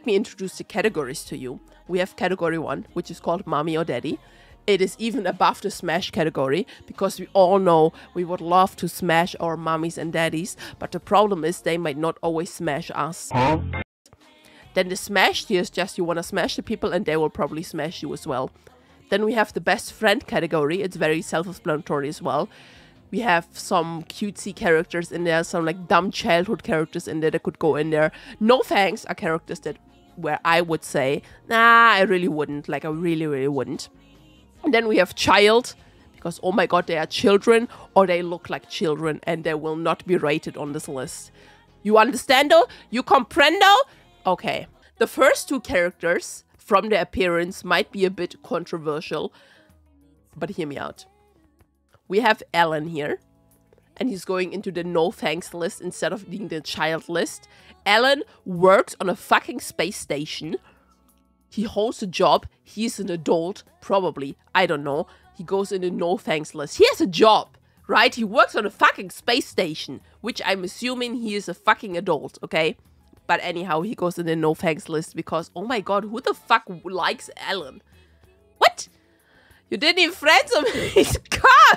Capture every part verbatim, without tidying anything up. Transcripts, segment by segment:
let me introduce the categories to you. We have category one, which is called mommy or daddy. It is even above the smash category because we all know we would love to smash our mommies and daddies, but the problem is they might not always smash us. Huh? Then the smash tier is just you want to smash the people and they will probably smash you as well. Then we have the best friend category. It's very self-explanatory as well. We have some cutesy characters in there, some like dumb childhood characters in there that could go in there. No thanks are characters that where I would say, nah, I really wouldn't. Like I really, really wouldn't. And then we have child, because oh my god, they are children or they look like children and they will not be rated on this list. You understando? You comprendo? Okay. The first two characters from their appearance might be a bit controversial, but hear me out. We have Alan here, and he's going into the no thanks list instead of being the child list. Alan works on a fucking space station. He holds a job. He's an adult, probably. I don't know. He goes in the no thanks list. He has a job, right? He works on a fucking space station, which I'm assuming he is a fucking adult, okay? But anyhow, he goes in the no thanks list because, oh my god, who the fuck likes Alan? What? You didn't even friends him? He's gone!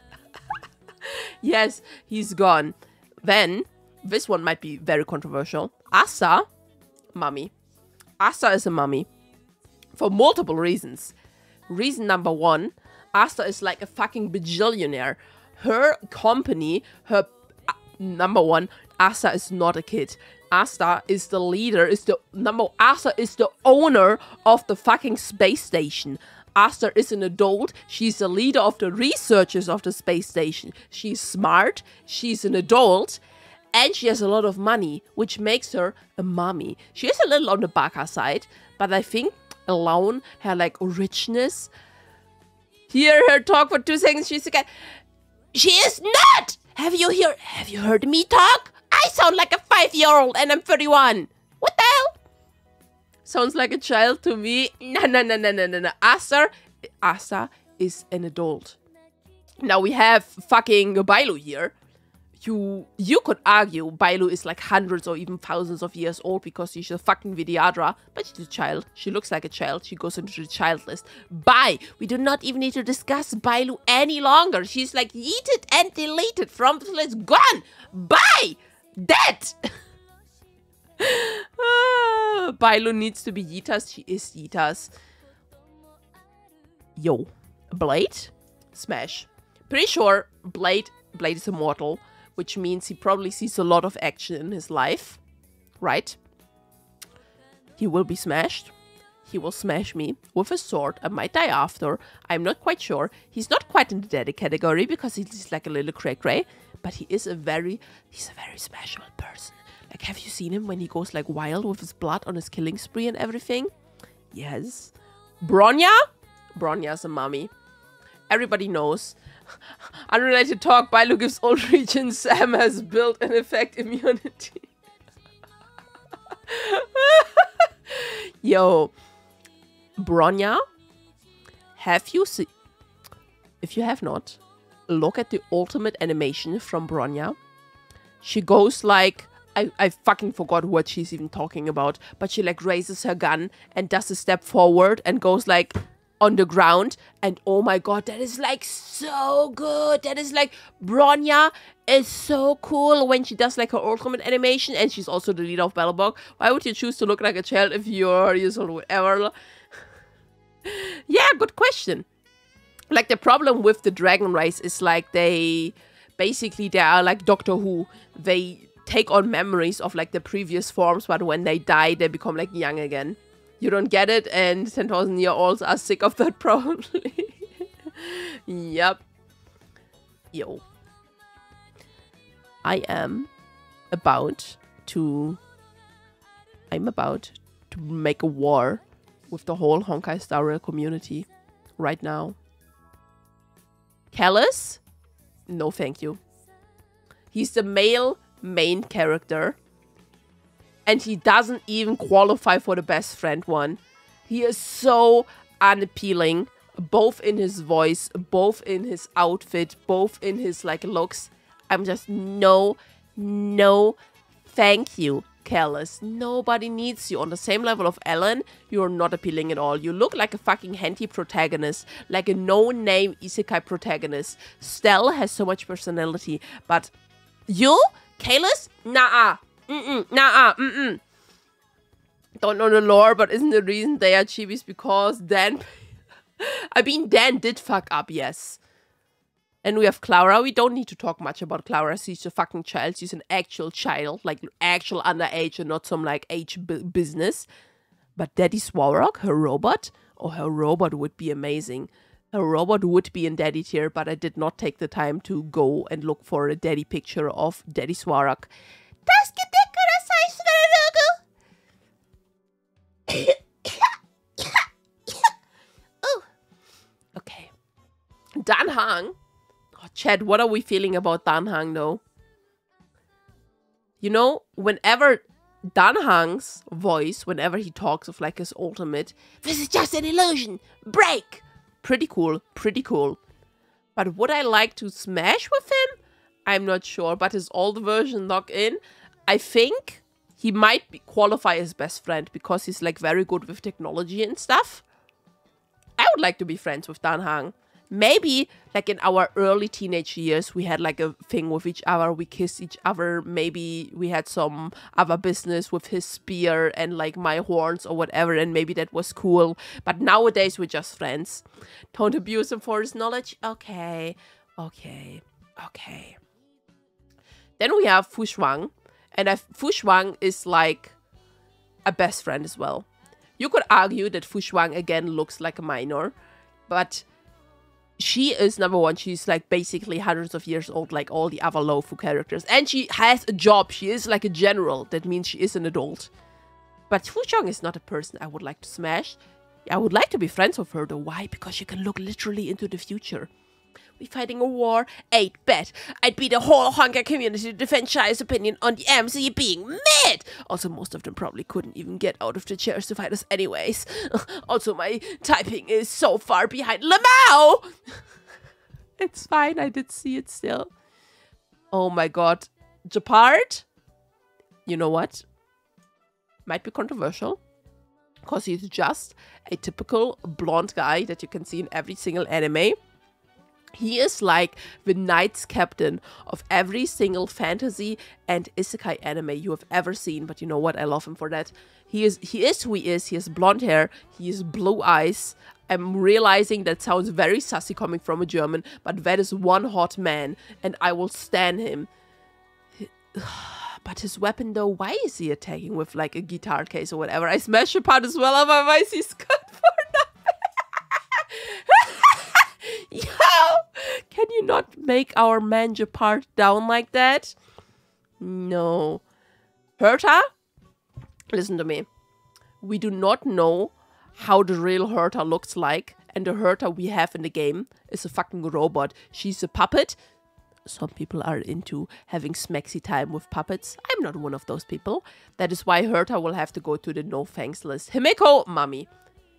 Yes, he's gone. Then, this one might be very controversial. Asa, mummy. Asa is a mummy. For multiple reasons. Reason number one, Asta is like a fucking bajillionaire. Her company, her... Uh, number one, Asta is not a kid. Asta is the leader, is the... Number Asta is the owner of the fucking space station. Asta is an adult. She's the leader of the researchers of the space station. She's smart. She's an adult. And she has a lot of money, which makes her a mommy. She is a little on the baka side, but I think alone her like richness. Hear her talk for two seconds. She's again. She is not. Have you hear? Have you heard me talk? I sound like a five-year-old, and I'm thirty-one. What the hell? Sounds like a child to me. No, no, no, no, no, no, no. Asa, Asa is an adult. Now we have fucking Bailu here. You you could argue Bailu is like hundreds or even thousands of years old because she's a fucking Vidyadhara, but she's a child. She looks like a child. She goes into the child list. Bye! We do not even need to discuss Bailu any longer. She's like yeeted and deleted from the list. Gone! Bye! Dead! ah, Bailu needs to be Yeetas. She is Yeetas. Yo. Blade? Smash. Pretty sure Blade, Blade is immortal, which means he probably sees a lot of action in his life, right? He will be smashed. He will smash me with a sword. I might die after. I'm not quite sure. He's not quite in the daddy category because he's like a little cray-cray, but he is a very, he's a very smashable person. Like, have you seen him when he goes like wild with his blood on his killing spree and everything? Yes. Bronya? Bronya's a mummy. Everybody knows. Unrelated talk, Bailu gives old region. Sam has built an effect immunity. Yo. Bronya, have you seen... If you have not, look at the ultimate animation from Bronya. She goes like... I, I fucking forgot what she's even talking about. But she like raises her gun and does a step forward and goes like... on the ground, and oh my god, that is like so good. That is like, Bronya is so cool when she does like her ultimate animation, and she's also the leader of Belobog. Why would you choose to look like a child if you're years old or whatever? Yeah, good question. Like, the problem with the Dragon Race is like they basically they are like Doctor Who. They take on memories of like the previous forms, but when they die they become like young again. You don't get it, and ten thousand year olds are sick of that, probably. Yep. Yo. I am about to... I'm about to make a war with the whole Honkai Star Rail community right now. Callus? No, thank you. He's the male main character. And he doesn't even qualify for the best friend one. He is so unappealing. Both in his voice, both in his outfit, both in his like looks. I'm just, no, no, thank you. careless. Nobody needs you. On the same level of Ellen, you're not appealing at all. You look like a fucking hentai protagonist, like a no-name isekai protagonist. Stell has so much personality, but you, Kalis? Nah-uh. Mm-mm. Nah-uh. Mm-mm. Don't know the lore, but isn't the reason they are chibis because Dan... I mean, Dan did fuck up, yes. And we have Clara. We don't need to talk much about Clara. She's a fucking child. She's an actual child, like actual underage and not some like age business. But Daddy Swarrock, her robot, oh, her robot would be amazing. Her robot would be in Daddy tier, but I did not take the time to go and look for a Daddy picture of Daddy Swarrock. Oh. Okay. Dan Hang. Oh, Chad, what are we feeling about Dan Hang, though? You know, whenever Dan Hang's voice, whenever he talks of like his ultimate, this is just an illusion, break! Pretty cool, pretty cool. But would I like to smash with him? I'm not sure, but his old version lock in, I think he might be, qualify as best friend because he's like very good with technology and stuff. I would like to be friends with Dan Hang. Maybe, like in our early teenage years, we had like a thing with each other. We kissed each other. Maybe we had some other business with his spear and like my horns or whatever. And maybe that was cool. But nowadays, we're just friends. Don't abuse him for his knowledge. Okay. Okay. Okay. Then we have Fu Shuang. And I, Fu Shuang is like a best friend as well. You could argue that Fu Shuang again looks like a minor. But... she is, number one, she's like basically hundreds of years old like all the other Lofu characters. And she has a job. She is like a general. That means she is an adult. But Fu Shuang is not a person I would like to smash. I would like to be friends with her though. Why? Because she can look literally into the future. We fighting a war? Eight bet. I'd be the whole Honka community to defend Shia's opinion on the M C being mad. Also, most of them probably couldn't even get out of the chairs to fight us anyways. Also, my typing is so far behind Lamau. It's fine. I did see it still. Oh my god. Gepard? You know what? Might be controversial. Because he's just a typical blonde guy that you can see in every single anime. He is like the Knights Captain of every single fantasy and isekai anime you have ever seen. But you know what? I love him for that. He is he is who he is. He has blonde hair. He has blue eyes. I'm realizing that sounds very sassy coming from a German. But that is one hot man. And I will stand him. But his weapon though, why is he attacking with like a guitar case or whatever? I smash a part as well. Otherwise he's good for nothing. Yo! Can you not make our man Gepard down like that? No. Herta? Listen to me. We do not know how the real Herta looks like. And the Herta we have in the game is a fucking robot. She's a puppet. Some people are into having smexy time with puppets. I'm not one of those people. That is why Herta will have to go to the no thanks list. Himeko, mommy.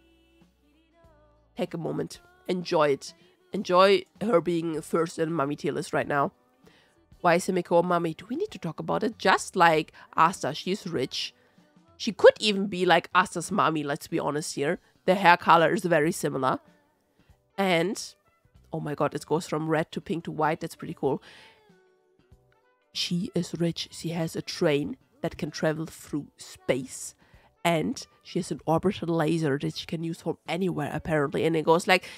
Take a moment. Enjoy it. Enjoy her being first in mommy tier list right now. Why is Himeko a mommy? Do we need to talk about it? Just like Asta, she's rich. She could even be like Asta's mommy, let's be honest here. The hair color is very similar. And, oh my god, it goes from red to pink to white. That's pretty cool. She is rich. She has a train that can travel through space. And she has an orbital laser that she can use from anywhere, apparently. And it goes like...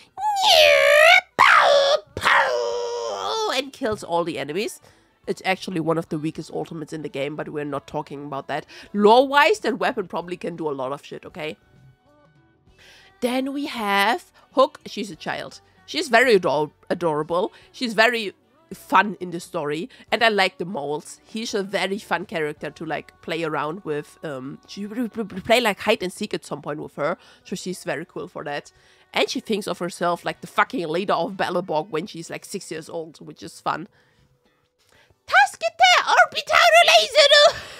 and kills all the enemies. It's actually one of the weakest ultimates in the game, but we're not talking about that. Lore-wise, that weapon probably can do a lot of shit, okay? Then we have Hook. She's a child. She's very ador adorable. She's very fun in the story. And I like the moles. He's a very fun character to, like, play around with. Um, she will play, like, hide and seek at some point with her. So she's very cool for that. And she thinks of herself like the fucking leader of Belleborg when she's like six years old, which is fun. Taskete orbital laser!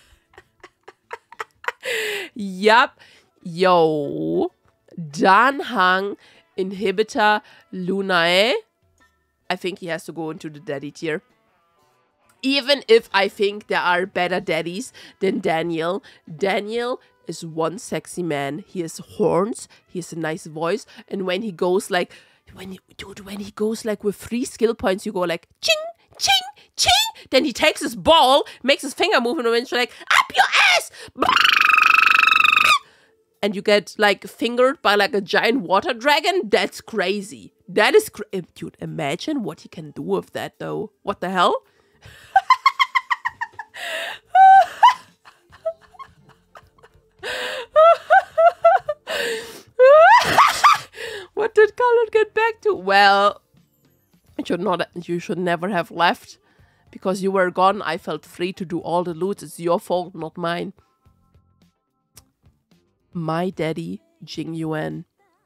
Yup. Yo. Dan Hang, Inhibitor, Lunae. I think he has to go into the daddy tier. Even if I think there are better daddies than Daniel, Daniel is one sexy man. He has horns, he has a nice voice, and when he goes like, when he, dude, when he goes like with three skill points, you go like, ching, ching, ching. Then he takes his ball, makes his finger move, and it's like, up your ass! And you get like fingered by like a giant water dragon. That's crazy. That is cra- dude, imagine what he can do with that though. What the hell? What did Colin get back to? Well, you should not. You should never have left, because you were gone. I felt free to do all the loot. It's your fault, not mine. My daddy, Jing Yuan.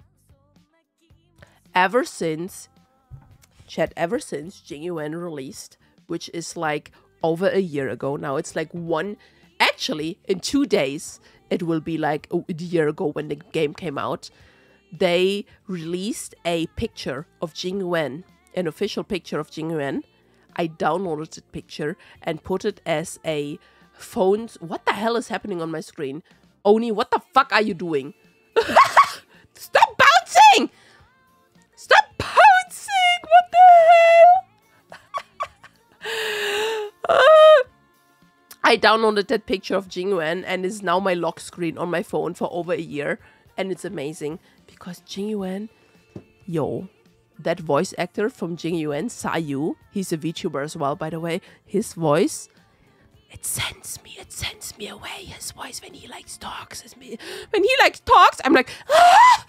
Ever since, chat. Ever since Jing Yuan released, which is like over a year ago now. It's like one. Actually, in two days, it will be like a year ago when the game came out. They released a picture of Jing Yuan, an official picture of Jing Yuan. I downloaded the picture and put it as a phone. What the hell is happening on my screen? Oni, what the fuck are you doing? Stop bouncing! Stop bouncing! What the hell? uh, I downloaded that picture of Jing Yuan and it's now my lock screen on my phone for over a year. And it's amazing because Jing Yuan, yo, that voice actor from Jing Yuan, Sayu, he's a VTuber as well, by the way. His voice, it sends me, it sends me away. His voice when he like talks, is me. When he like talks, I'm like, ah!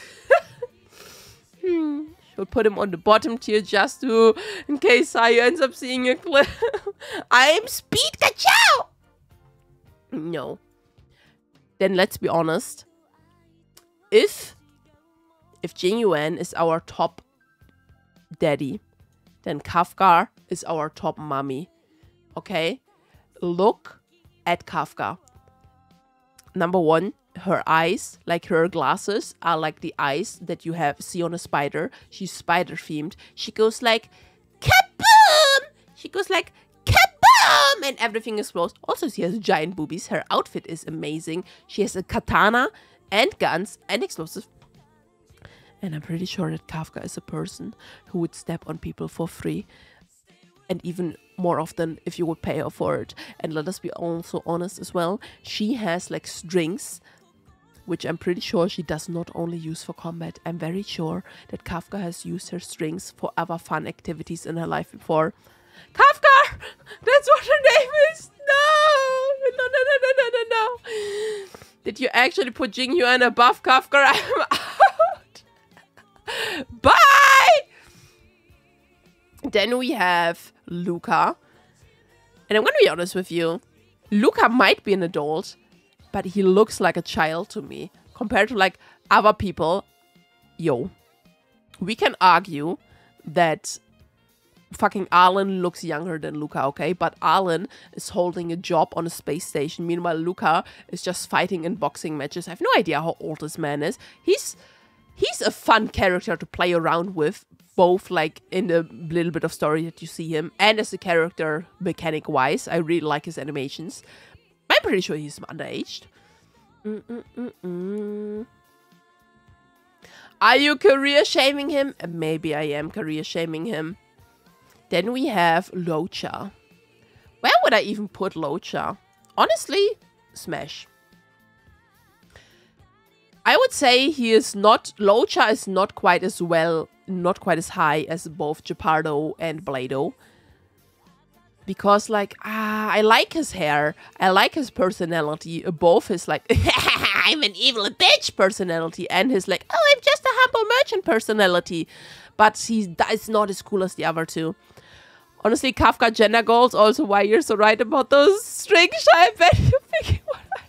hmm. Should put him on the bottom tier just to, in case Sayu ends up seeing a clip. I'm Speed Kachow! No. Then let's be honest. If, if Jing Yuan is our top daddy, then Kafka is our top mommy. Okay? Look at Kafka. Number one, her eyes, like her glasses, are like the eyes that you have see on a spider. She's spider themed. She goes like, kaboom! She goes like, kaboom! And everything explodes. Also, she has giant boobies. Her outfit is amazing. She has a katana and guns and explosives. And I'm pretty sure that Kafka is a person who would step on people for free. And even more often if you would pay her for it. And let us be also honest as well. She has like strings, which I'm pretty sure she does not only use for combat. I'm very sure that Kafka has used her strings for other fun activities in her life before. Kafka! That's what her name is! No! No, no, no, no, no, no, no. Did you actually put Jing Yuan above Kafka? I'm out! Bye! Then we have Luca. And I'm gonna be honest with you. Luca might be an adult, but he looks like a child to me. Compared to like other people. Yo. We can argue that fucking Arlen looks younger than Luca, okay? But Arlen is holding a job on a space station. Meanwhile, Luca is just fighting in boxing matches. I have no idea how old this man is. He's he's a fun character to play around with. Both like in the little bit of story that you see him. And as a character, mechanic-wise. I really like his animations. I'm pretty sure he's underaged. Mm -mm -mm -mm. Are you career shaming him? Maybe I am career shaming him. Then we have Locha. Where would I even put Locha? Honestly, Smash. I would say he is not... Locha is not quite as well... Not quite as high as both Gepardo and Blado. Because, like, ah, I like his hair. I like his personality. Both his, like, I'm an evil bitch personality. And his, like, oh, I'm just a humble merchant personality. But he's that's not as cool as the other two. Honestly, Kafka gender goals. Also, why you're so right about those strings. I bet you're thinking what I...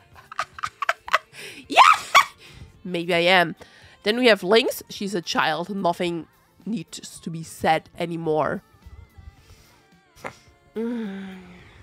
Yeah! Maybe I am. Then we have Lynx. She's a child. Nothing needs to be said anymore. Mm.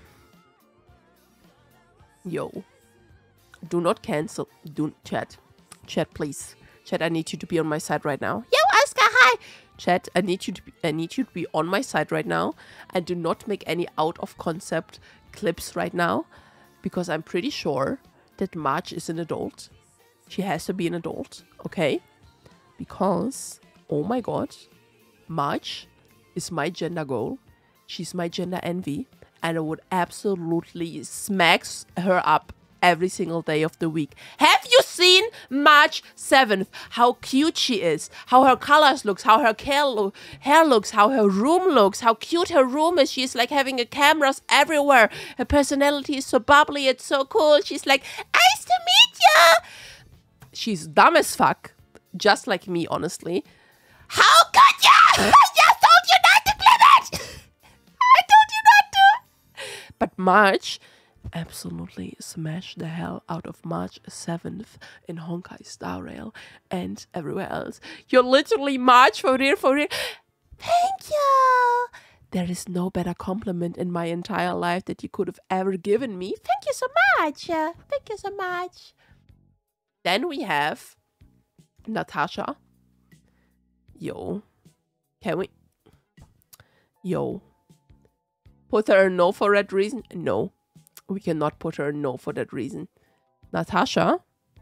Yo. Do not cancel. Do chat. Chat, please. Chat, I need you to be on my side right now. Yo, Oscar, hi! Chat, I need you to be, I need you to be on my side right now and do not make any out of concept clips right now, because I'm pretty sure that March is an adult. She has to be an adult, okay? Because, oh my god, March is my gender goal. She's my gender envy, and I would absolutely smack her up every single day of the week. Have you seen March seventh? How cute she is, how her colors looks, how her hair, lo hair looks, how her room looks, how cute her room is. She's like having a cameras everywhere. Her personality is so bubbly, it's so cool. She's like, nice to meet ya. She's dumb as fuck, just like me, honestly. How could ya? I just told you not to clip it. I told you not to. But March absolutely smash the hell out of March seventh in Honkai Star Rail and everywhere else. You're literally March for real, for real. Thank you. There is no better compliment in my entire life that you could have ever given me. Thank you so much. Uh, thank you so much. Then we have Natasha. Yo. Can we? Yo. Put her a no for that reason? No. We cannot put her a no for that reason. Natasha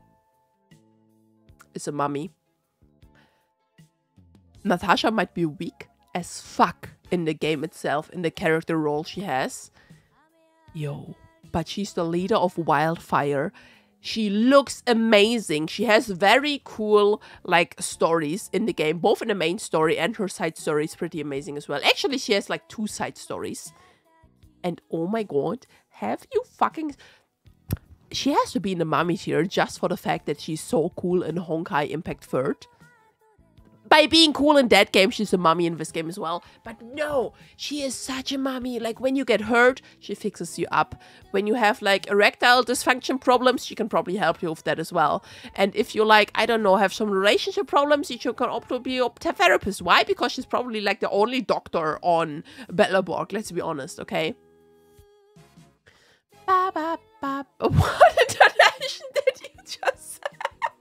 is a mummy. Natasha might be weak as fuck in the game itself, in the character role she has. Yo. But she's the leader of Wildfire. She looks amazing. She has very cool, like, stories in the game. Both in the main story and her side story is pretty amazing as well. Actually, she has, like, two side stories. And oh my god, have you fucking... She has to be in the mummy tier just for the fact that she's so cool in Honkai Impact Third. By being cool in that game, she's a mummy in this game as well. But no, she is such a mummy. Like, when you get hurt, she fixes you up. When you have, like, erectile dysfunction problems, she can probably help you with that as well. And if you, like, I don't know, have some relationship problems, you can also be a therapist. Why? Because she's probably, like, the only doctor on Bellaborg. Let's be honest, okay? Ba, ba, ba. What intonation did you just say?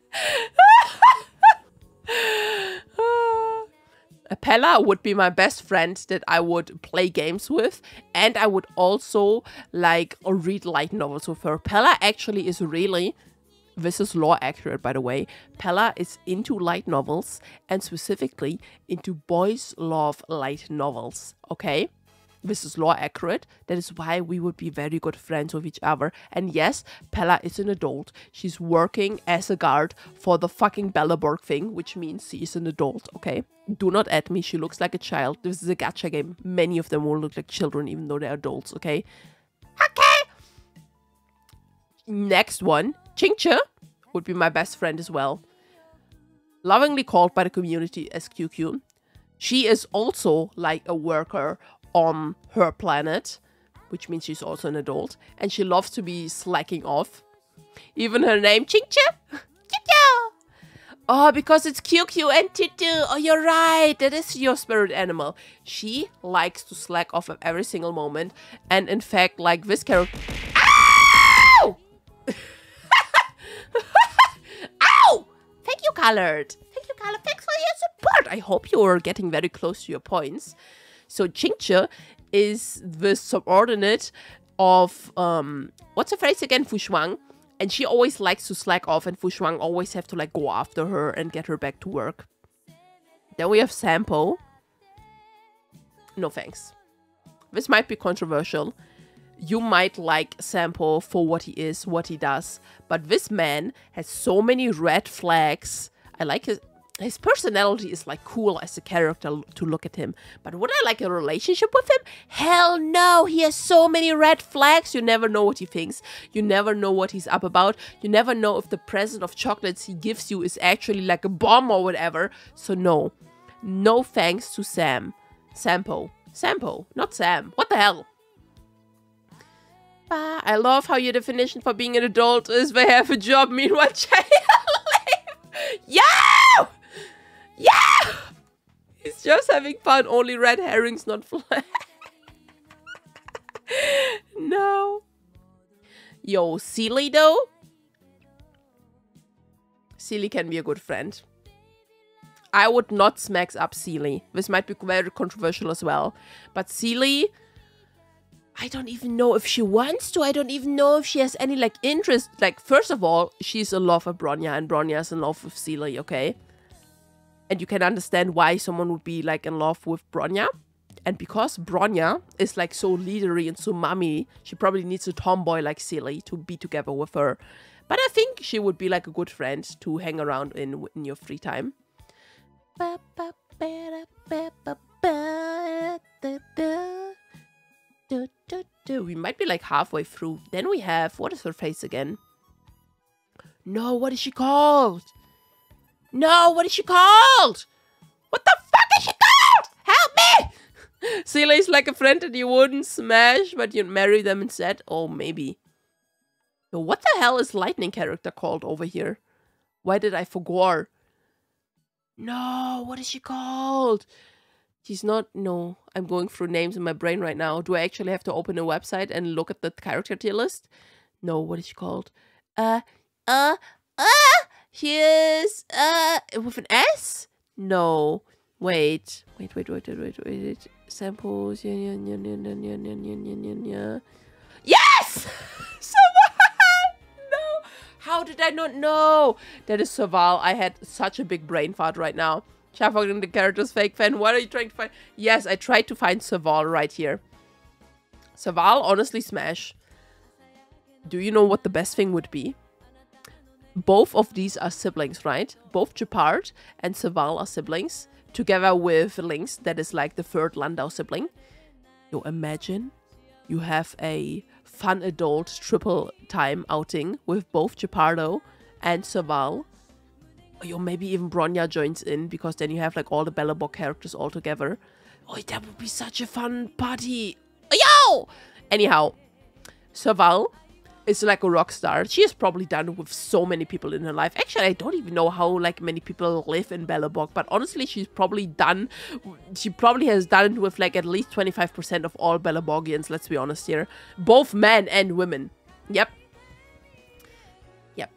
Pella would be my best friend that I would play games with, and I would also like read light novels with her. Pella actually is really, this is lore accurate by the way, Pella is into light novels and specifically into boys love light novels, okay? This is lore accurate. That is why we would be very good friends with each other. And yes, Pella is an adult. She's working as a guard for the fucking Bellaborg thing, which means she is an adult, okay? Do not add me. She looks like a child. This is a gacha game. Many of them will look like children even though they're adults, okay? Okay! Next one. Qingque would be my best friend as well. Lovingly called by the community as Q Q. She is also like a worker on her planet, which means she's also an adult, and she loves to be slacking off. Even her name, Qingque. Oh, because it's Q Q and Tutu. Oh, you're right. That is your spirit animal. She likes to slack off at every single moment, and in fact, like this character. Ow! Ow! Thank you, Colored. Thank you, Colored. Thanks for your support. I hope you are getting very close to your points. So Qingque is the subordinate of, um, what's her phrase again? Fu Shuang. And she always likes to slack off, and Fu Shuang always have to like go after her and get her back to work. Then we have Sampo. No thanks. This might be controversial. You might like Sampo for what he is, what he does. But this man has so many red flags. I like his... His personality is like cool as a character to look at him. But would I like a relationship with him? Hell no! He has so many red flags. You never know what he thinks. You never know what he's up about. You never know if the present of chocolates he gives you is actually like a bomb or whatever. So no. No thanks to Sam. Sampo. Sampo. Not Sam. What the hell? Ah, I love how your definition for being an adult is they have a job, meanwhile child. Yeah! Yeah! He's just having fun. Only red herrings, not flag. No. Yo, Seely though? Seely can be a good friend. I would not smack up Seely. This might be very controversial as well. But Seely, I don't even know if she wants to. I don't even know if she has any, like, interest. Like, first of all, she's in love with Bronya, and Bronya is in love with Seely, okay? And you can understand why someone would be, like, in love with Bronya. And because Bronya is, like, so leadery and so mommy, she probably needs a tomboy like Seely to be together with her. But I think she would be, like, a good friend to hang around in, in your free time. We might be, like, halfway through. Then we have... What is her face again? No, what is she called? No, what is she called? What the fuck is she called? Help me! Seely is like a friend that you wouldn't smash, but you'd marry them instead. Oh, maybe. So what the hell is Lightning character called over here? Why did I forget? No, what is she called? She's not... No, I'm going through names in my brain right now. Do I actually have to open a website and look at the character tier list? No, what is she called? Uh, uh, uh... She is, uh, with an S? No. Wait. Wait, wait, wait, wait, wait, wait. Samples. Yeah, yeah, yeah, yeah, yeah, yeah, yeah, yeah, yeah. Yes! Serval! No. How did I not know? That is Serval. I had such a big brain fart right now. Shuffling the character's fake fan. What are you trying to find? Yes, I tried to find Serval right here. Serval, honestly, smash. Do you know what the best thing would be? Both of these are siblings, right? Both Gepard and Serval are siblings. Together with Lynx, that is like the third Landau sibling. You imagine you have a fun adult triple time outing with both Gepardo and Serval. Or maybe even Bronya joins in, because then you have like all the Belobog characters all together. Oh, that would be such a fun party. Yo! Anyhow, Serval is like a rock star. She has probably done it with so many people in her life. Actually, I don't even know how like many people live in Belobog, but honestly, she's probably done, she probably has done it with like at least twenty-five percent of all Belobogians, let's be honest here. Both men and women. Yep. Yep.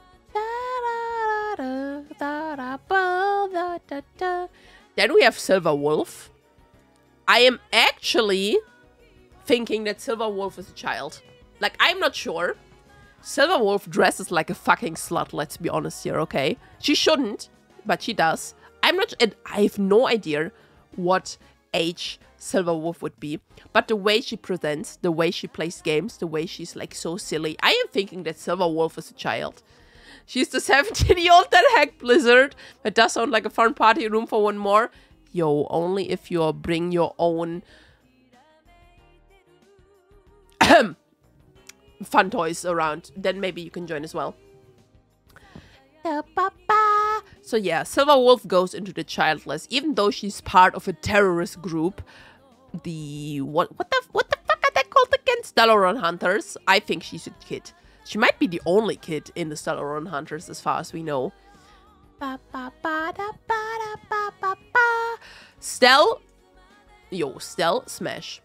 Then we have Silver Wolf. I am actually thinking that Silver Wolf is a child. Like, I'm not sure. Silver Wolf dresses like a fucking slut, let's be honest here, okay? She shouldn't, but she does. I'm not... And I have no idea what age Silver Wolf would be. But the way she presents, the way she plays games, the way she's, like, so silly. I am thinking that Silver Wolf is a child. She's the seventeen-year-old that hacked Blizzard. That does sound like a fun party. Room for one more. Yo, only if you bring your own... fun toys around, then maybe you can join as well. So yeah, Silver Wolf goes into the childless, even though she's part of a terrorist group. The what? What the? What the fuck are they called again? Stellaron Hunters. I think she's a kid. She might be the only kid in the Stellaron Hunters, as far as we know. Stell, yo, Stell, smash.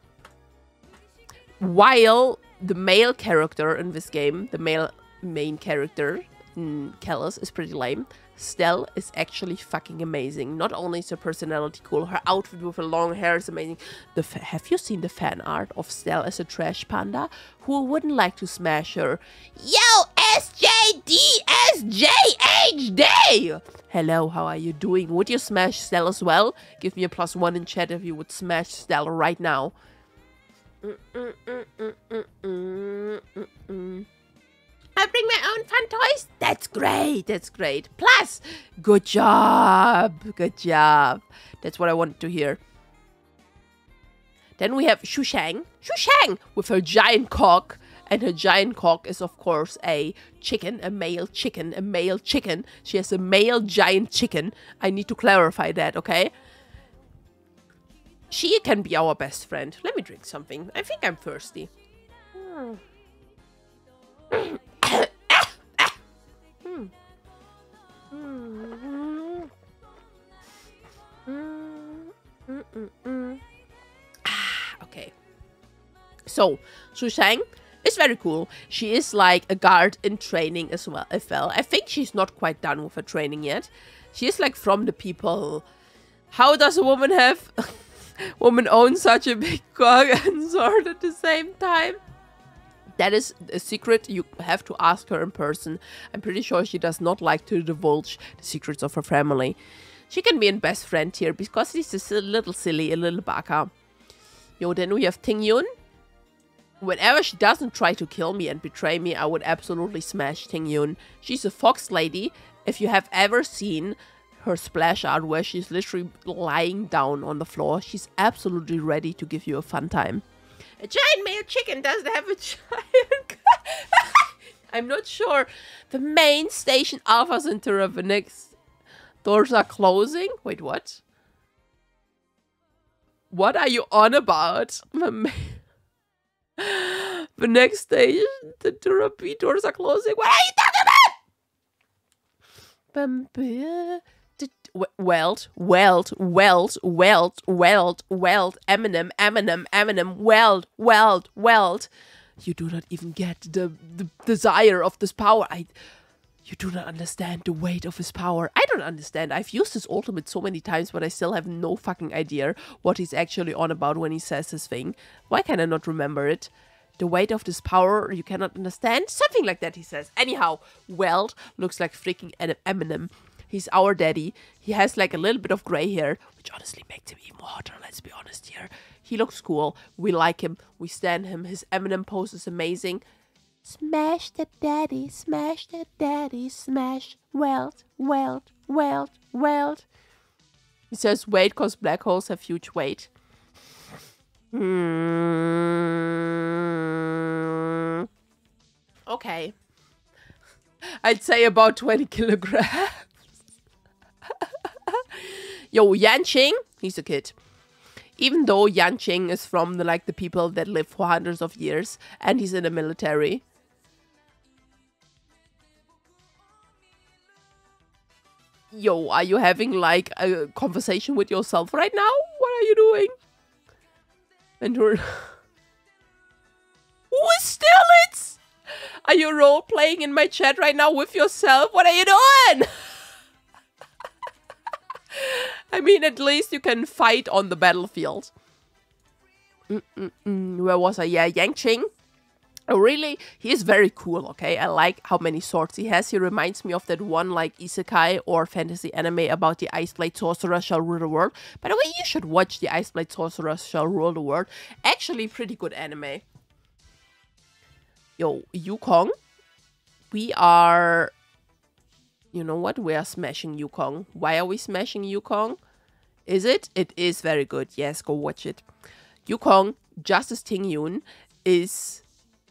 While the male character in this game, the male main character, mm, Callus, is pretty lame, Stell is actually fucking amazing. Not only is her personality cool, her outfit with her long hair is amazing. The f have you seen the fan art of Stell as a trash panda? Who wouldn't like to smash her? Yo, S J D S J H D! Hello, how are you doing? Would you smash Stell as well? Give me a plus one in chat if you would smash Stell right now. Mm -mm -mm -mm -mm -mm -mm -mm. I bring my own fun toys? That's great, that's great. Plus, good job, good job. That's what I wanted to hear. Then we have Xusheng. Xusheng with her giant cock. And her giant cock is, of course, a chicken, a male chicken, a male chicken. She has a male giant chicken. I need to clarify that, okay? She can be our best friend. Let me drink something. I think I'm thirsty. Hmm. Hmm. Hmm. Hmm. Hmm. Ah, okay. So, Xusheng It's very cool. She is like a guard in training as well. As well. I think she's not quite done with her training yet. She is like from the people. How does a woman have... woman own such a big cock and sword at the same time? That is a secret you have to ask her in person. I'm pretty sure she does not like to divulge the secrets of her family. She can be a best friend here because she's a little silly, a little baka. Yo, then we have Ting Yun. Whenever she doesn't try to kill me and betray me, I would absolutely smash Ting Yun. She's a fox lady. If you have ever seen her splash art where she's literally lying down on the floor, she's absolutely ready to give you a fun time. A giant male chicken doesn't have a giant... I'm not sure. The main station Alpha Centauri of the next doors are closing. Wait, what? What are you on about? The main... The next station, the Therapy doors are closing. What are you talking about? Weld, Weld, Weld, Weld, Weld, Weld, Eminem, Eminem, Eminem, Weld, Weld, Weld. You do not even get the, the desire of this power. I, you do not understand the weight of his power. I don't understand. I've used his ultimate so many times, but I still have no fucking idea what he's actually on about when he says his thing. Why can I not remember it? The weight of this power you cannot understand? Something like that he says. Anyhow, Weld looks like freaking Eminem. He's our daddy. He has like a little bit of gray hair, which honestly makes him even hotter, let's be honest here. He looks cool. We like him. We stand him. His Eminem pose is amazing. Smash the daddy, smash the daddy, smash. Weld, weld, weld, weld. He says weight because black holes have huge weight. Hmm. Okay. I'd say about twenty kilograms. Yo, Yanqing, he's a kid. Even though Yanqing is from the, like the people that live for hundreds of years and he's in the military. Yo, are you having like a conversation with yourself right now? What are you doing? And you're... Who is still it? Are you role playing in my chat right now with yourself? What are you doing? I mean, at least you can fight on the battlefield. Mm -mm -mm. Where was I? Yeah, Yanqing. Oh, really? He is very cool, okay? I like how many swords he has. He reminds me of that one, like, isekai or fantasy anime about the Ice Blade Sorcerer shall rule the world. By the way, you should watch the Ice Blade Sorcerer shall rule the world. Actually, pretty good anime. Yo, Yukong. We are... You know what? We are smashing Yukong. Why are we smashing Yukong? Is it? It is very good. Yes, go watch it. Yukong, just as Ting Yun, is...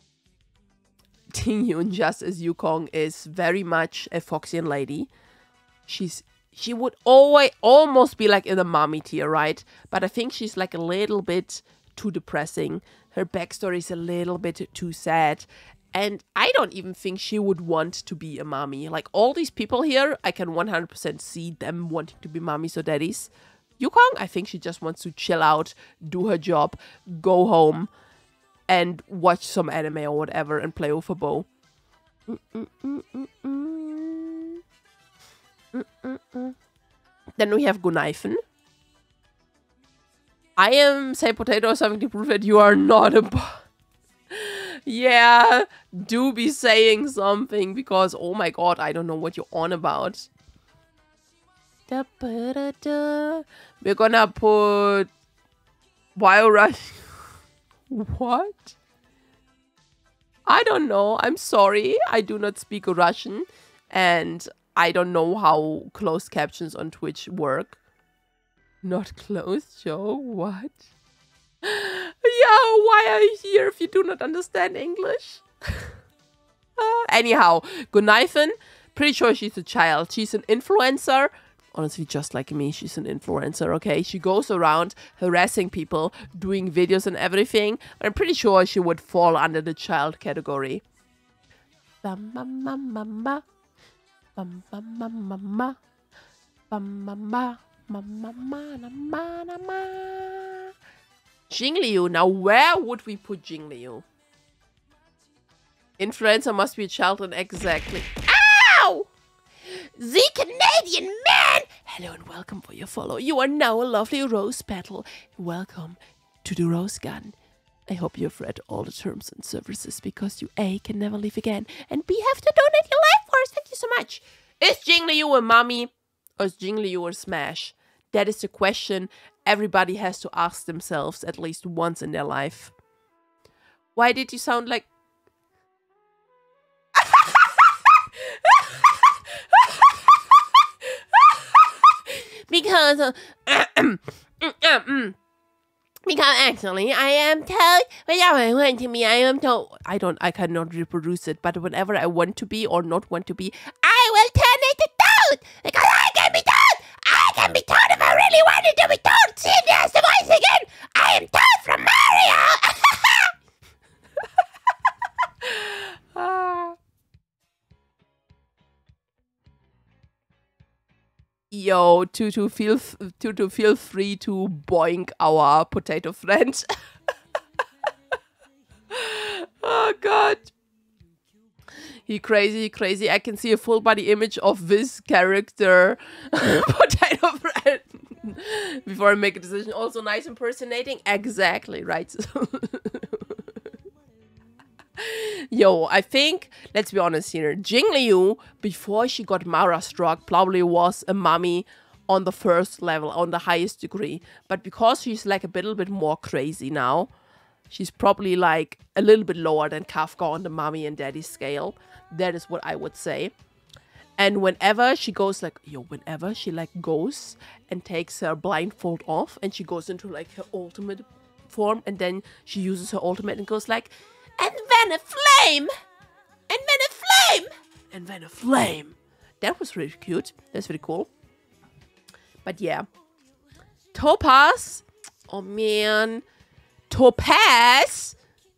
Ting Yun, just as Yukong, is very much a Foxian lady. She's... She would always almost be like in the mommy tier, right? But I think she's like a little bit too depressing. Her backstory is a little bit too sad. And I don't even think she would want to be a mommy. Like, all these people here, I can one hundred percent see them wanting to be mommies or daddies. Yukong, I think she just wants to chill out, do her job, go home, and watch some anime or whatever, and play with a bow. Mm -mm -mm -mm -mm. Mm -mm -mm. Then we have Gunaifen. I am Say Potato something to prove that you are not a boy. Yeah, do be saying something, because oh my god, I don't know what you're on about. Da -ba -da -da. We're gonna put Bio Rush. What? I don't know. I'm sorry. I do not speak Russian, and I don't know how closed captions on Twitch work. Not closed, Joe? What? Yeah, why are you here if you do not understand English? uh, anyhow, Gunaifen, pretty sure she's a child. She's an influencer. Honestly, just like me, she's an influencer, okay? She goes around harassing people, doing videos and everything. I'm pretty sure she would fall under the child category. Bam bam bam bam bam. Bam bam bam bam bam. Bam bam bam. Jingliu. Now, where would we put Jingliu? Influencer must be a child and exactly. Ow! The Canadian man! Hello and welcome for your follow. You are now a lovely rose petal. Welcome to the Rose Gun. I hope you've read all the terms and services because you A, can never leave again, and B, have to donate your life for us. Thank you so much. Is Jingliu a mommy or is Jingliu a smash? That is the question everybody has to ask themselves at least once in their life. Why did you sound like... because... Uh, because actually, I am told whenever I want to be, I am told... I don't... I cannot reproduce it, but whenever I want to be or not want to be, I will turn it to toad! Because I can be toad! I can be toad if I really wanted to be toad! See, there's the voice again! I am Toad from Mario! Ah. Yo, Tutu, feel f Tutu, feel free to boink our potato friend. Oh God, he crazy, crazy. I can see a full body image of this character, potato friend. Before I make a decision. Also, nice impersonating. Exactly right. Yo, I think, let's be honest here, Jingliu, before she got Mara struck, probably was a mommy on the first level, on the highest degree. But because she's like a little bit more crazy now, she's probably like a little bit lower than Kafka on the mommy and daddy scale. That is what I would say. And whenever she goes like, yo, whenever she like goes and takes her blindfold off and she goes into like her ultimate form and then she uses her ultimate and goes like, and then a flame! And then a flame! And then a flame! That was really cute. That's really cool. But yeah. Topaz? Oh man. Topaz?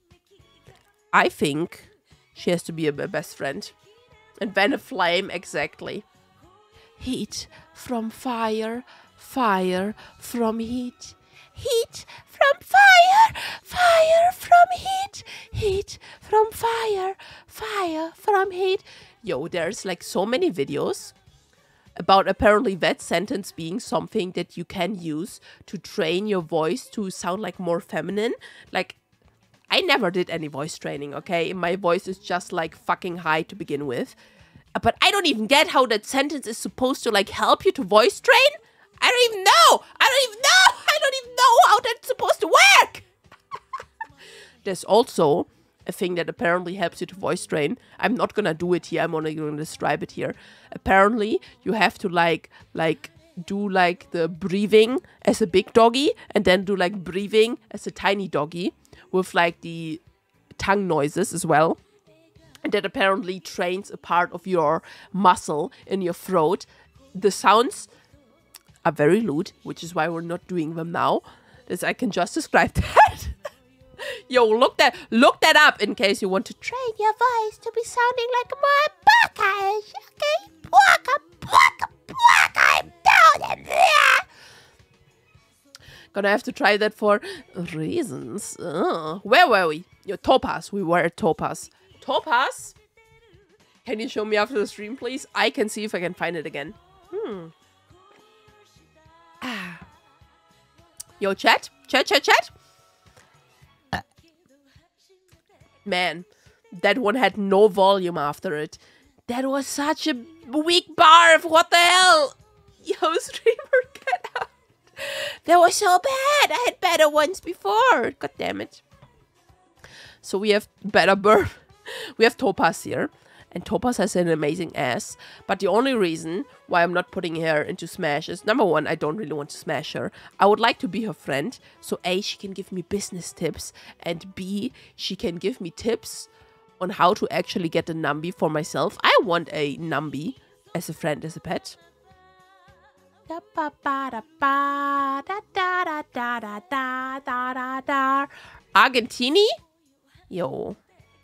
I think she has to be a best friend. And then a flame, exactly. Heat from fire. Fire from heat. Heat from fire, fire from heat, heat from fire, fire from heat. Yo, there's like so many videos about apparently that sentence being something that you can use to train your voice to sound like more feminine. Like, I never did any voice training, okay? My voice is just like fucking high to begin with. But I don't even get how that sentence is supposed to like help you to voice train. I don't even know. I don't even know. I don't even know how that's supposed to work. There's also a thing that apparently helps you to voice train. I'm not gonna do it here. I'm only gonna describe it here. Apparently, you have to like, like, do like the breathing as a big doggy and then do like breathing as a tiny doggy with like the tongue noises as well. And that apparently trains a part of your muscle in your throat. The sounds are very lewd, which is why we're not doing them now. As I can just describe that. Yo, look that look that up in case you want to train your voice to be sounding like more bookish. Okay? Booka, booka, booka, I'm down in there. Gonna have to try that for reasons. Uh, where were we? Yo, Topaz. We were at Topaz. Topaz? Can you show me after the stream, please? I can see if I can find it again. Hmm. Ah. Yo, chat? Chat, chat, chat? Man, that one had no volume after it. That was such a weak barf. What the hell? Yo, streamer, get out. That was so bad. I had better ones before. God damn it. So we have better burp. We have Topaz here. And Topaz has an amazing ass. But the only reason why I'm not putting her into Smash is, number one, I don't really want to smash her. I would like to be her friend. So A, she can give me business tips. And B, she can give me tips on how to actually get a Numby for myself. I want a Numby as a friend, as a pet. Argentini? Yo.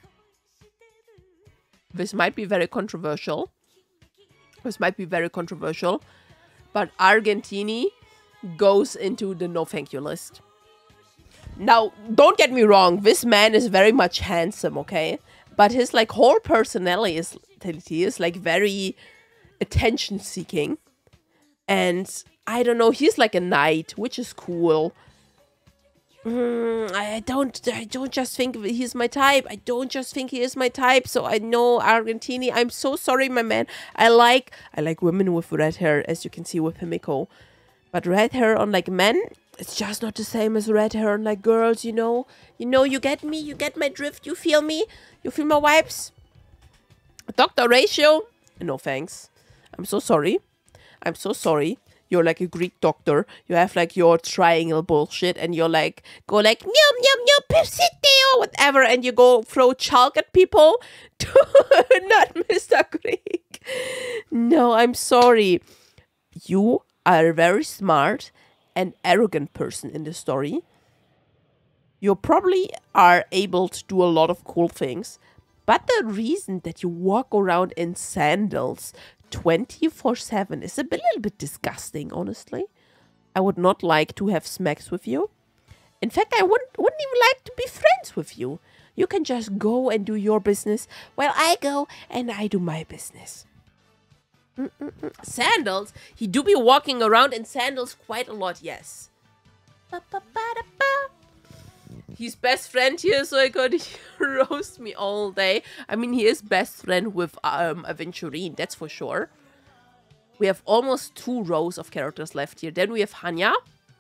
This might be very controversial. This might be very controversial. But Argentini goes into the no thank you list. Now, don't get me wrong. This man is very much handsome, okay? but his like whole personality is, is like very attention seeking. And I don't know, he's like a knight, which is cool. Mm, I don't I don't just think he's my type. I don't just think he is my type. So I know Argentini. I'm so sorry, my man. I like I like women with red hair, as you can see with Himiko. But red hair on like men, it's just not the same as red hair on like girls, you know? You know, you get me, you get my drift, you feel me? You feel my vibes? Doctor Ratio? No thanks. I'm so sorry. I'm so sorry. You're like a Greek doctor. You have like your triangle bullshit and you're like, go like, yum, yum, yum, persiste or whatever. And you go throw chalk at people. Not Mister Greek. No, I'm sorry. You are a very smart and arrogant person in the story. You probably are able to do a lot of cool things. But the reason that you walk around in sandals twenty-four seven is a bit, little bit disgusting, honestly. I would not like to have smacks with you. In fact, I wouldn't, wouldn't even like to be friends with you. You can just go and do your business while I go and I do my business. Mm-mm-mm. Sandals? He do be walking around in sandals quite a lot, yes. Ba-ba-ba-da-ba. He's best friend here, so I got roast me all day. I mean, he is best friend with um, Aventurine, that's for sure. We have almost two rows of characters left here. Then we have Hanya.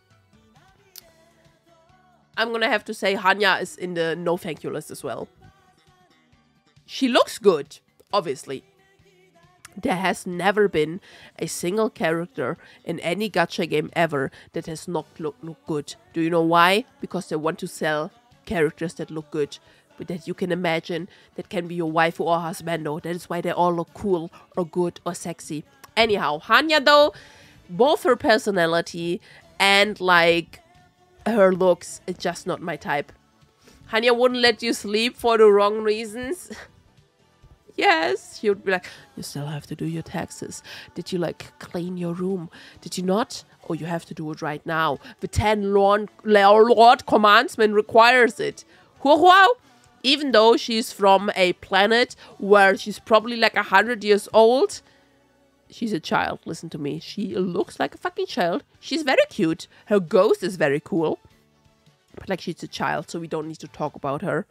I'm gonna have to say Hanya is in the no thank you list as well. She looks good, obviously. There has never been a single character in any gacha game ever that has not looked look good. Do you know why? Because they want to sell characters that look good, but that you can imagine that can be your waifu or husbando. That is why they all look cool or good or sexy. Anyhow, Hanya though, both her personality and like her looks, it's just not my type. Hanya wouldn't let you sleep for the wrong reasons. Yes, he would be like, you still have to do your taxes. Did you like clean your room? Did you not? Oh, you have to do it right now. The ten Lord, Lord Commandment requires it. Wow. Even though she's from a planet where she's probably like a hundred years old, she's a child. Listen to me. She looks like a fucking child. She's very cute. Her ghost is very cool. But like she's a child, so we don't need to talk about her.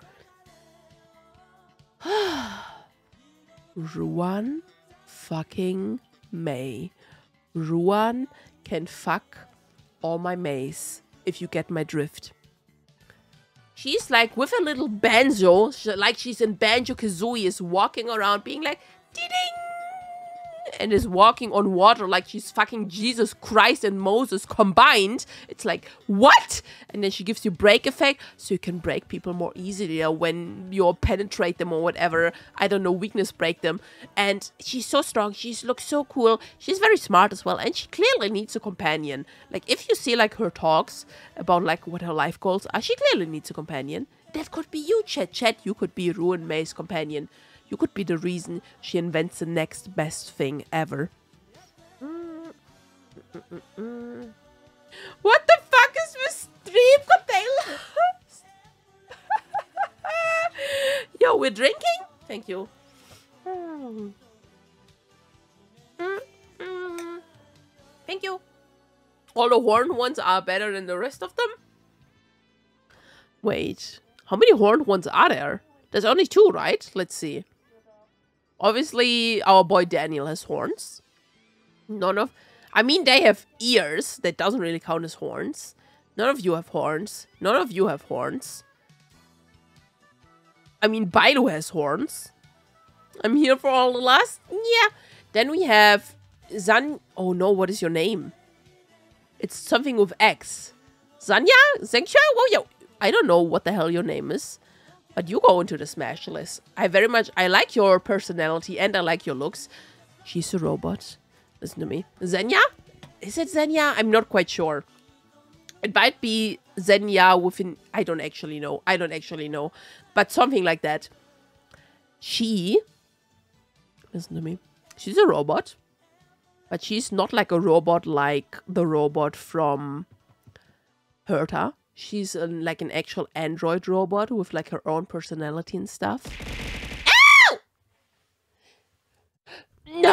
Ruan fucking Mei. Ruan can fuck all my Meis, if you get my drift. She's like with a little banjo, like she's in Banjo-Kazooie, is walking around being like, ding, and is walking on water like she's fucking Jesus Christ and Moses combined. It's like, what? And then she gives you break effect, so you can break people more easily when you penetrate them or whatever. I don't know, weakness break them. And she's so strong. She looks so cool. She's very smart as well. And she clearly needs a companion. Like, if you see like her talks about like what her life goals are, she clearly needs a companion. That could be you, Chet. Chet, you could be Ruan Mei's companion. You could be the reason she invents the next best thing ever. Mm, mm, mm, mm. What the fuck is this stream? Got they lost? Yo, we're drinking? Thank you. Mm. Mm, mm. Thank you. All the horned ones are better than the rest of them? Wait. How many horned ones are there? There's only two, right? Let's see. Obviously, our boy Daniel has horns. None of... I mean, they have ears. That doesn't really count as horns. None of you have horns. None of you have horns. I mean, Baidu has horns. I'm here for all the last... Yeah. Then we have Zan... Oh no, what is your name? It's something with X. Zanya? Zengxia? Well, yo, I don't know what the hell your name is. But you go into the smash list. I very much, I like your personality and I like your looks. She's a robot. Listen to me. Zenya? Is it Zenya? I'm not quite sure. It might be Zenya within, I don't actually know. I don't actually know. But something like that. She, listen to me. She's a robot. But she's not like a robot like the robot from Herta. She's a, like an actual android robot with like her own personality and stuff.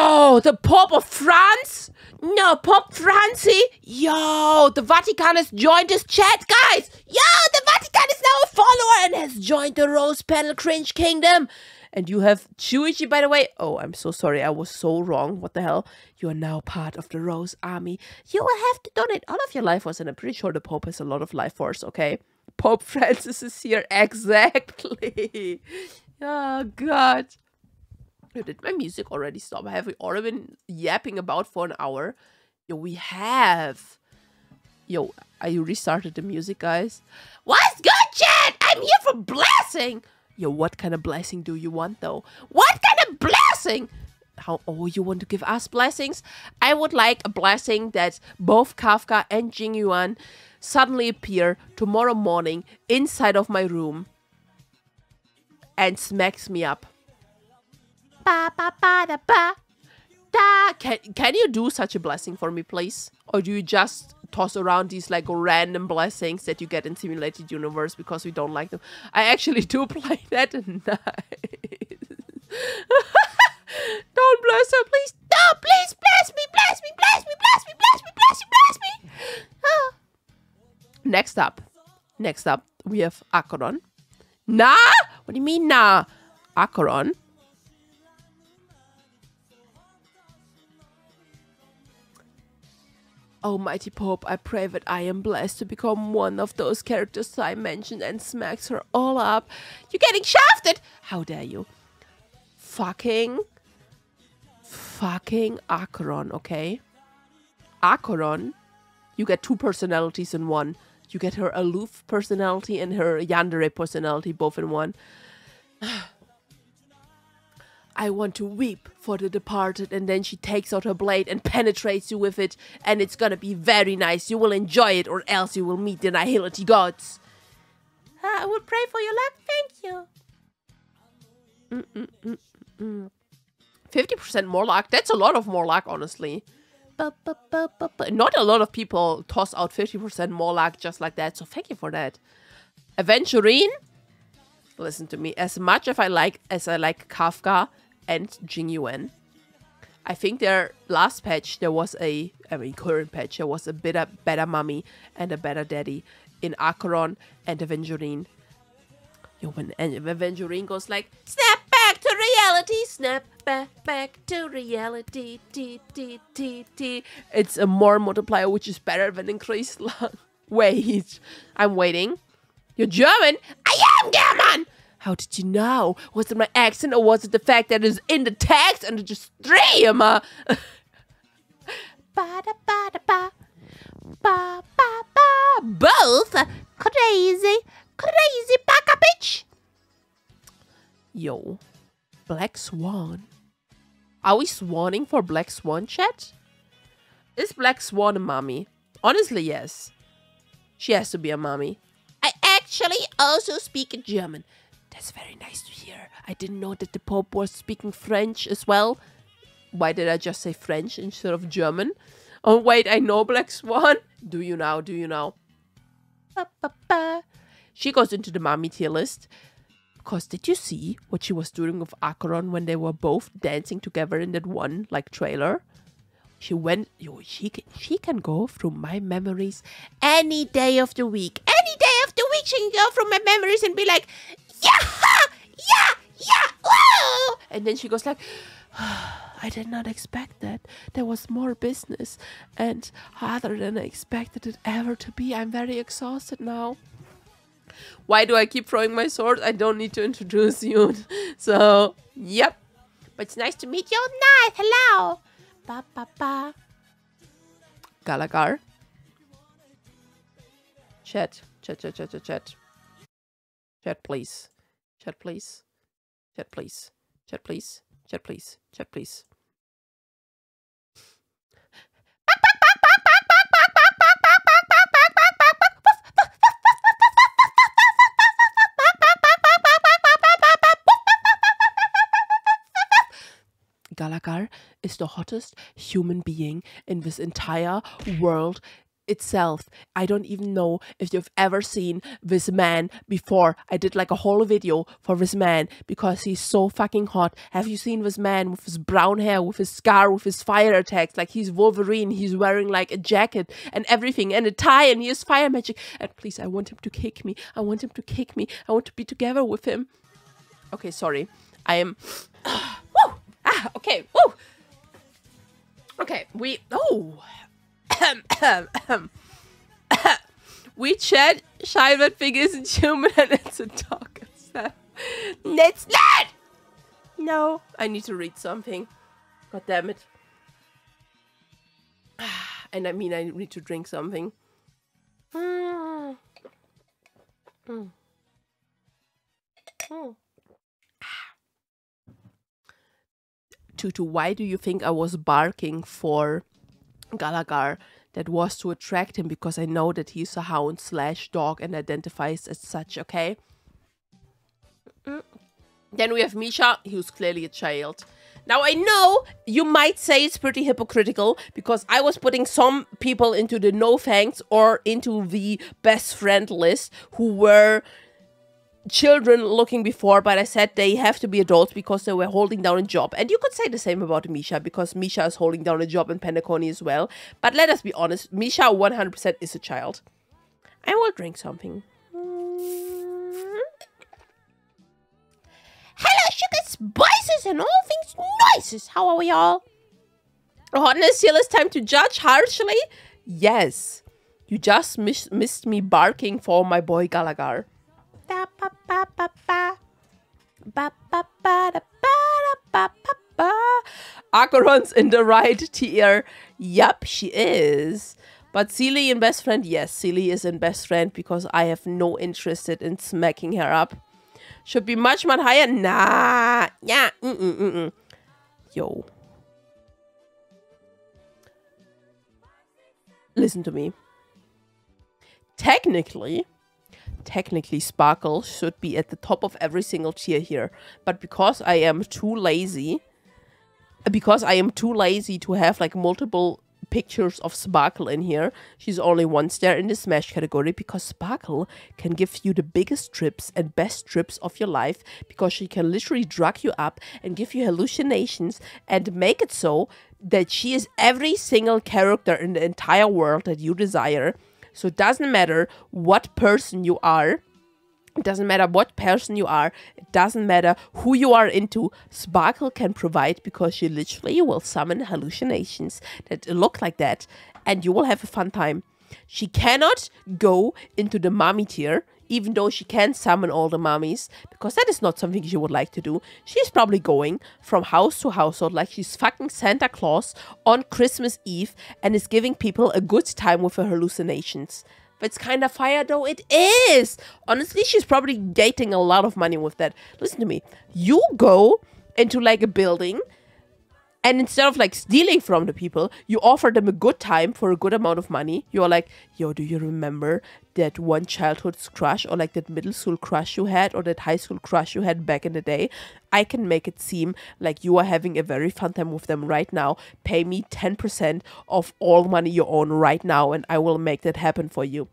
Yo, the Pope of France? No, Pope Francie? Yo, the Vatican has joined this chat, guys! Yo, the Vatican is now a follower and has joined the Rose Petal Cringe Kingdom. And you have Chuichi, by the way. Oh, I'm so sorry. I was so wrong. What the hell? You are now part of the Rose Army. You will have to donate all of your life force. And I'm pretty sure the Pope has a lot of life force, okay? Pope Francis is here. Exactly. Oh, God. Did my music already stop? Have we already been yapping about for an hour? Yo, we have. Yo, are you restarted the music, guys? What's good, chat? I'm here for blessing. Yo, what kind of blessing do you want, though? What kind of blessing? How? Oh, you want to give us blessings? I would like a blessing that both Kafka and Jing Yuan suddenly appear tomorrow morning inside of my room and smacks me up. Ba, ba, ba, da, ba, da. Can, can you do such a blessing for me, please? Or do you just toss around these like random blessings that you get in Simulated Universe because we don't like them? I actually do play that. Nice. Don't bless her, please. No, please bless me, bless me, bless me, bless me, bless me, bless me, bless me. Ah. Next up. Next up, we have Acheron. Nah? What do you mean, nah? Acheron. Almighty Pope, I pray that I am blessed to become one of those characters I mentioned and smacks her all up. You're getting shafted! How dare you? Fucking... Fucking Acheron, okay? Acheron, you get two personalities in one. You get her aloof personality and her yandere personality both in one. I want to weep for the departed, and then she takes out her blade and penetrates you with it, and it's gonna be very nice. You will enjoy it, or else you will meet the Nihility gods. Uh, I will pray for your luck, thank you. Mm -mm -mm -mm. fifty percent more luck? That's a lot of more luck, honestly. Ba, ba, ba, ba, ba. Not a lot of people toss out fifty percent more luck just like that, so thank you for that. Aventurine? Listen to me, as much as I like, as I like Kafka and Jing Yuan, I think their last patch, there was a, I mean current patch, there was a better, better mommy and a better daddy in Acheron and Aventurine. Yo, when Aventurine goes like, snap back to reality, snap back, back to reality, t, t, t, t. It's a more multiplier, which is better than increased luck. Wait, I'm waiting. You're German? I am German! How did you know? Was it my accent or was it the fact that it's in the text and it's just stream? Ba da ba da ba. Ba ba ba. Both? Crazy. Crazy baka bitch. Yo. Black Swan. Are we swanning for Black Swan, chat? Is Black Swan a mommy? Honestly, yes. She has to be a mommy. I actually also speak German. That's very nice to hear. I didn't know that the Pope was speaking French as well. Why did I just say French instead of German? Oh, wait, I know Black Swan. Do you now? Do you now? Ba, ba, ba. She goes into the mommy tier list. Because did you see what she was doing with Acheron when they were both dancing together in that one, like, trailer? She went, yo, she can, she can go through my memories any day of the week. Any day of the week she can go through my memories and be like, yeah, yeah, yeah, woo! And then she goes like, I did not expect that. There was more business and harder than I expected it ever to be. I'm very exhausted now. Why do I keep throwing my sword? I don't need to introduce you. So, yep. But it's nice to meet you. Nice, hello. Ba, ba, ba. Galagar. Chat. Chat, chat, chat, chat, chat. Chat, please. Chat, please. Chat, please. Chat, please. Chat, please. Chat, please. Galagar is the hottest human being in this entire world itself. I don't even know if you've ever seen this man before. I did like a whole video for this man because he's so fucking hot. Have you seen this man with his brown hair, with his scar, with his fire attacks? Like he's Wolverine. He's wearing like a jacket and everything and a tie and he has fire magic. And please, I want him to kick me. I want him to kick me. I want to be together with him. Okay, sorry. I am... Woo! Ah, okay. Woo! Okay, we... Oh... we chat Scheinwert Fig isn't human and it's a dog. It's not! No, I need to read something. God damn it. And I mean, I need to drink something. Mm. Mm. Mm. Tutu, why do you think I was barking for Gallagher? That was to attract him because I know that he's a hound slash dog and identifies as such, okay? Mm. Then we have Misha, who's clearly a child. Now I know you might say it's pretty hypocritical because I was putting some people into the no thanks or into the best friend list who were children looking before, but I said they have to be adults because they were holding down a job. And you could say the same about Misha because Misha is holding down a job in Penacony as well. But let us be honest, Misha one hundred percent is a child. I will drink something. Hello, sugar spices and all things noises. How are we all? Hotness, still it's time to judge harshly? Yes. You just miss missed me barking for my boy Gallagher. Da, ba, ba, ba, ba. Ba, ba, ba, da, ba, da, ba, ba, ba. Acheron's in the right tier. Yup, she is. But Seely in best friend? Yes, Seely is in best friend because I have no interest in smacking her up. Should be much, much higher? Nah. Yeah. Mm -mm -mm -mm. Yo. Listen to me. Technically... Technically, Sparkle should be at the top of every single tier here. But because I am too lazy, because I am too lazy to have like multiple pictures of Sparkle in here, she's only one star in the Smash category because Sparkle can give you the biggest trips and best trips of your life because she can literally drug you up and give you hallucinations and make it so that she is every single character in the entire world that you desire. So it doesn't matter what person you are. It doesn't matter what person you are. It doesn't matter who you are into. Sparkle can provide because she literally will summon hallucinations that look like that. And you will have a fun time. She cannot go into the mommy tier. Even though she can summon all the mummies, because that is not something she would like to do. She's probably going from house to household like she's fucking Santa Claus on Christmas Eve and is giving people a good time with her hallucinations. But it's kind of fire though. It is! Honestly, she's probably getting a lot of money with that. Listen to me. You go into like a building and instead of like stealing from the people, you offer them a good time for a good amount of money. You're like, yo, do you remember that one childhood crush or like that middle school crush you had or that high school crush you had back in the day? I can make it seem like you are having a very fun time with them right now. Pay me ten percent of all money you own right now and I will make that happen for you.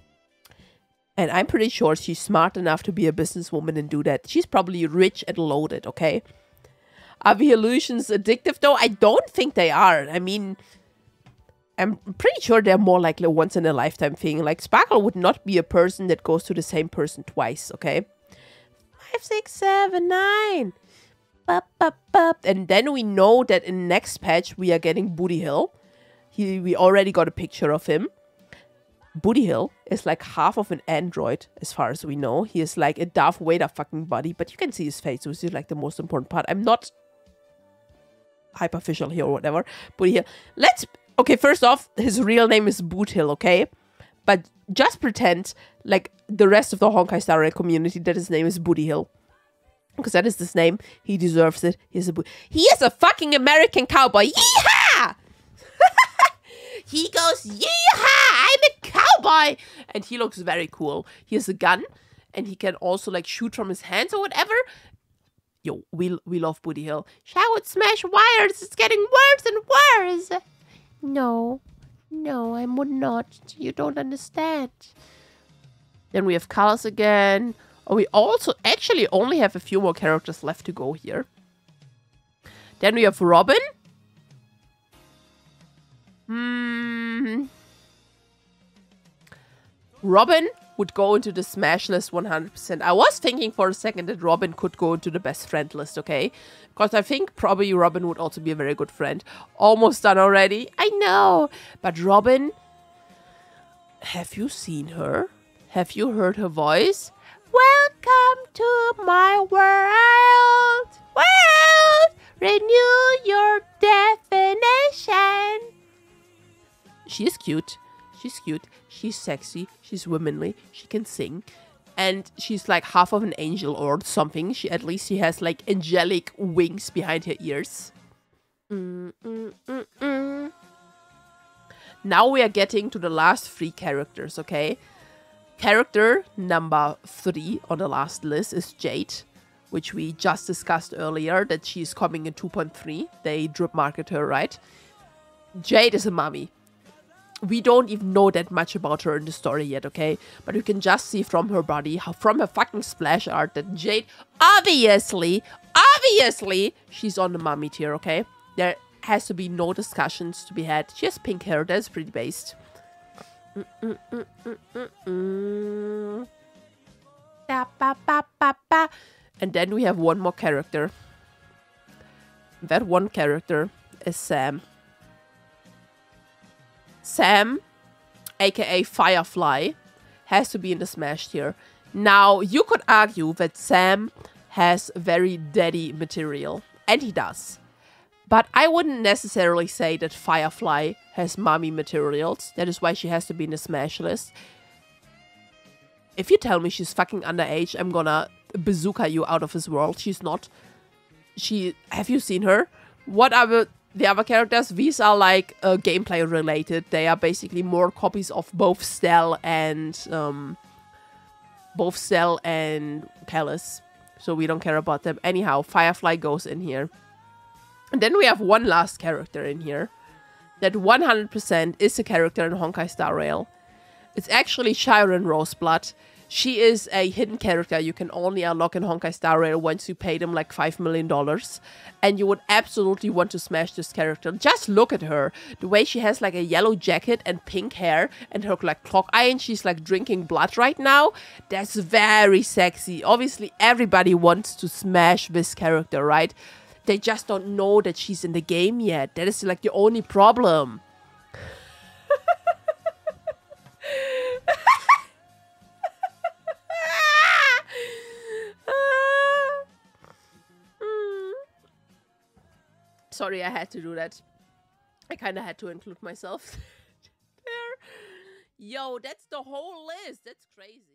And I'm pretty sure she's smart enough to be a businesswoman and do that. She's probably rich and loaded, okay? Are the illusions addictive though? I don't think they are. I mean, I'm pretty sure they're more like a once in a lifetime thing. Like Sparkle would not be a person that goes to the same person twice, okay? Five, six, seven, nine. Bup, bup, bup. And then we know that in next patch we are getting Booty Hill. He, we already got a picture of him. Booty Hill is like half of an android, as far as we know. He is like a Darth Vader fucking body, but you can see his face, which is like the most important part. I'm not hyperficial here or whatever. Booty Hill. Let's... Okay, first off, his real name is Boot Hill, okay? But just pretend, like the rest of the Honkai Star Rail community, that his name is Booty Hill. Because that is his name. He deserves it. He is a, he is a fucking American cowboy. Yeehaw! He goes, yeehaw! I'm a cowboy! And he looks very cool. He has a gun. And he can also, like, shoot from his hands or whatever. Yo, we, we love Booty Hill. Shall it smash wires? It's getting worse and worse. No. No, I would not. You don't understand. Then we have colors again. Oh, we also actually only have a few more characters left to go here. Then we have Robin. Hmm. Robin would go into the Smash list one hundred percent. I was thinking for a second that Robin could go into the best friend list, okay? Because I think probably Robin would also be a very good friend. Almost done already. I know. But Robin, have you seen her? Have you heard her voice? Welcome to my world. World. Renew your definition. She is cute. She's cute. She's sexy. She's womanly. She can sing. And she's like half of an angel or something. She At least she has like angelic wings behind her ears. Mm, mm, mm, mm. Now we are getting to the last three characters, okay? Character number three on the last list is Jade, which we just discussed earlier, that she's coming in two point three. They drip market her, right? Jade is a mummy. We don't even know that much about her in the story yet, okay? But you can just see from her body, how, from her fucking splash art, that Jade, obviously, obviously, she's on the mummy tier, okay? There has to be no discussions to be had. She has pink hair, that's pretty based. Mm, mm, mm, mm, mm, mm. Da, ba, ba, ba, ba. And then we have one more character. That one character is Sam. Sam, aka Firefly, has to be in the Smash tier. Now, you could argue that Sam has very daddy material, and he does. But I wouldn't necessarily say that Firefly has mommy materials. That is why she has to be in the Smash list. If you tell me she's fucking underage, I'm gonna bazooka you out of this world. She's not. She, have you seen her? What other... The other characters, these are like uh, gameplay related. They are basically more copies of both Stell and um, both Stell and Palace. So we don't care about them. Anyhow, Firefly goes in here. And then we have one last character in here. That one hundred percent is a character in Honkai Star Rail. It's actually Chiron Roseblood. She is a hidden character you can only unlock in Honkai Star Rail once you pay them like five million dollars. And you would absolutely want to smash this character. Just look at her. The way she has like a yellow jacket and pink hair and her like clock eye, and she's like drinking blood right now. That's very sexy. Obviously, everybody wants to smash this character, right? They just don't know that she's in the game yet. That is like the only problem. Sorry, I had to do that. I kind of had to include myself there. Yo, that's the whole list. That's crazy.